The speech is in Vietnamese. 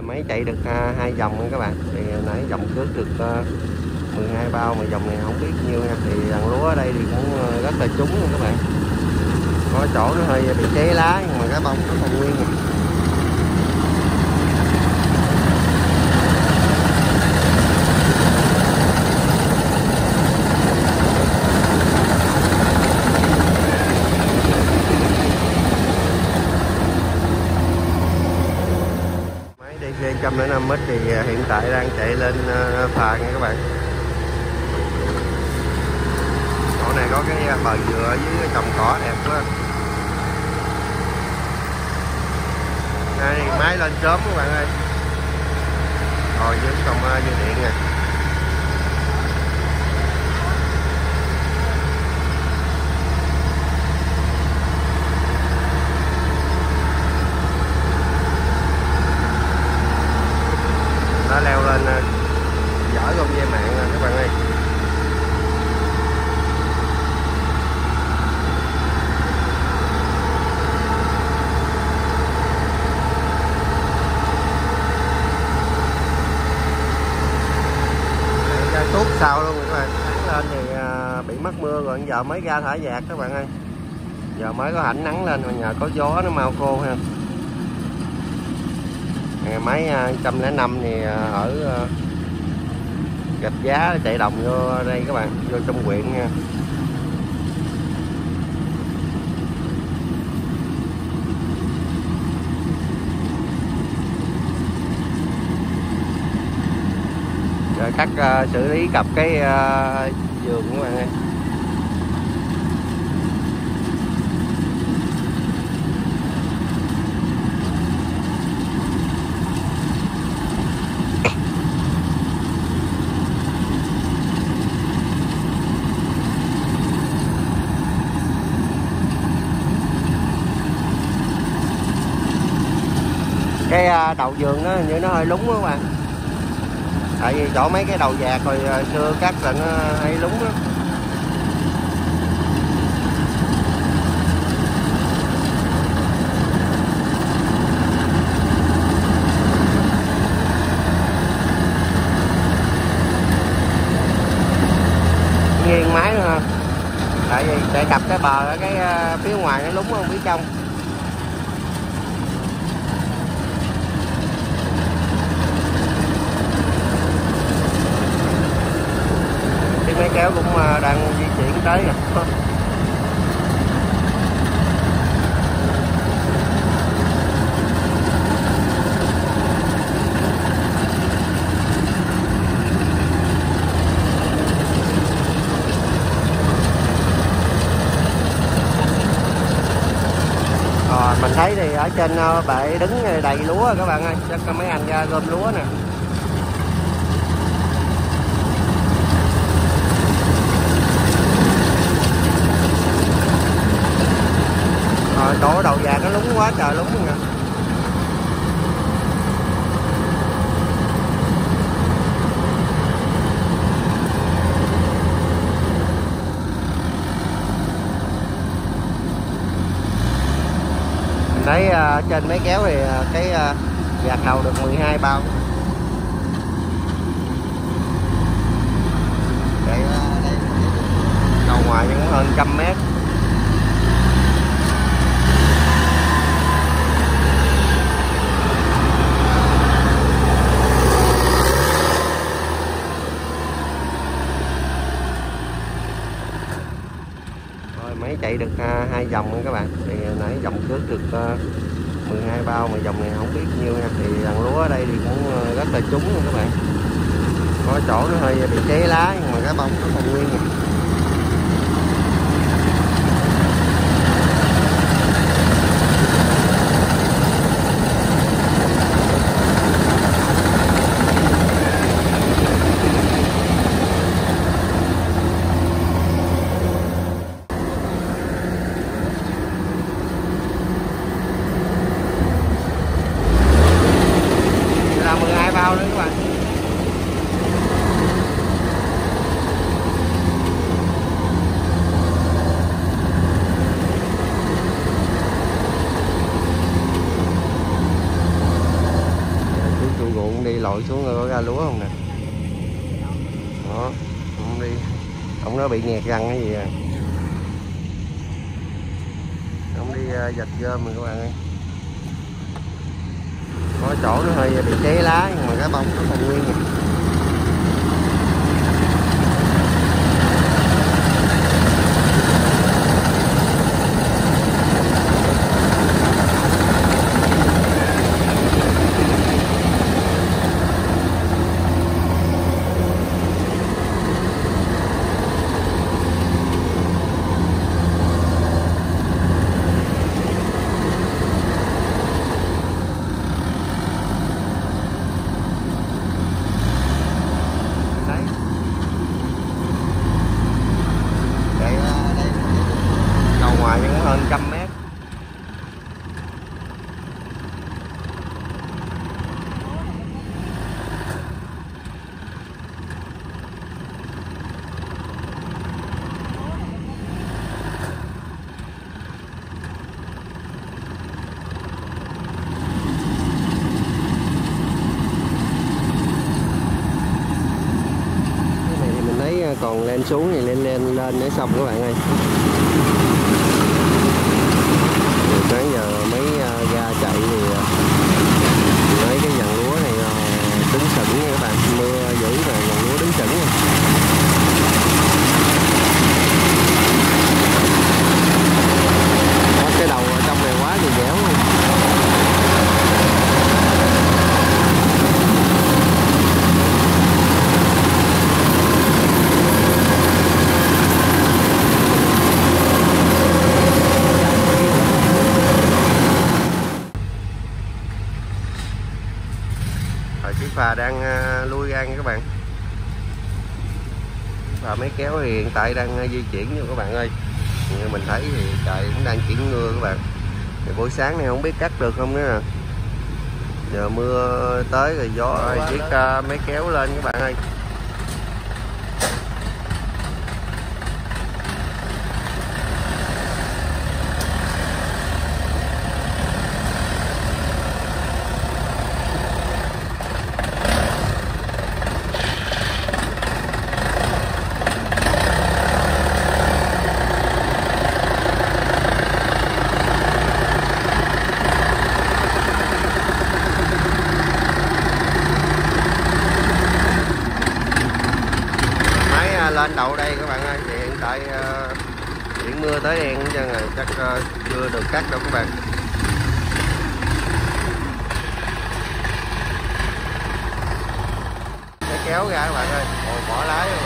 Máy chạy được 2 vòng nha các bạn. Thì nãy vòng trước được 12 bao, mà vòng này không biết nhiêu nha. Thì đằng lúa ở đây thì cũng rất là trúng nha các bạn. Có chỗ nó hơi bị cháy lá nhưng mà cái bông nó còn nguyên. Máy DC 105X thì hiện tại đang chạy lên phà nha các bạn. Chỗ này có cái bờ dừa với trồng cỏ đẹp quá. Đây, máy lên sớm các bạn ơi. Rồi với trồng dưa điện nè. Nó leo lên dở con dây mạng nè các bạn ơi. Tuốt sau luôn các bạn. Nắng lên thì bị mất mưa rồi, giờ mới ra thả vạc các bạn ơi. Giờ mới có hảnh nắng lên mà nhờ có gió nó mau khô ha. Máy 105 thì ở Rạch Giá chạy đồng vô đây các bạn, vô trong huyện nha. Rồi cắt xử lý cặp cái vườn các bạn ơi. Cái đầu vườn nó như nó hơi lúng đó các bạn. Tại vì chỗ mấy cái đầu vạc hồi xưa cắt là nó hay lúng đó. Nghiêng máy nữa ha. Tại vì chạy cặp cái bờ ở cái phía ngoài nó lúng không phía trong. Máy kéo cũng đang di chuyển tới rồi. Mình thấy thì ở trên bệ đứng đầy lúa rồi các bạn ơi. Chắc mấy anh ra gom lúa nè. Chỗ đầu vàng nó lúng quá trời lúng luôn nè. Mình thấy trên máy kéo thì cái vạc đầu được 12 bao. Đây đầu ngoài vẫn hơn 100 mét. Máy chạy được 2 vòng nha các bạn. Thì nãy vòng trước được 12 bao, mà vòng này không biết nhiêu nha. Thì đằng lúa ở đây thì cũng rất là trúng nha các bạn. Có chỗ nó hơi bị cháy lá nhưng mà cái bông nó còn nguyên. Bao nữa các bạn. lội xuống rồi có ra lúa không nè. Đó, không đi, không nó bị nghẹt răng cái gì à. Không đi giật gom mình các bạn ơi. Có chỗ nó hơi bị cháy lá nhưng mà cái bông nó còn nguyên nè. Ngoài vẫn hơn 100 mét. Cái này thì mình thấy còn lên xuống thì lên để xong các bạn ơi. Sáng giờ mấy ga chạy thì mấy cái dàn lúa này đứng sững nha các bạn, mưa dữ mà dàn lúa đứng sững nha. Đó, cái đầu ở trong này quá thì dẻo luôn. Chiếc phà đang lui ra nha các bạn. Và máy kéo thì hiện tại đang di chuyển nha các bạn ơi. Như mình thấy thì trời cũng đang chuyển mưa các bạn. Thì buổi sáng này không biết cắt được không nữa nè. Giờ mưa tới rồi gió chiếc máy kéo lên các bạn ơi. Lên đậu đây các bạn ơi, thì hiện tại biển mưa tới đen hết trơn rồi, chắc chưa được cắt đâu các bạn. Cái kéo ra các bạn ơi, bỏ lái luôn.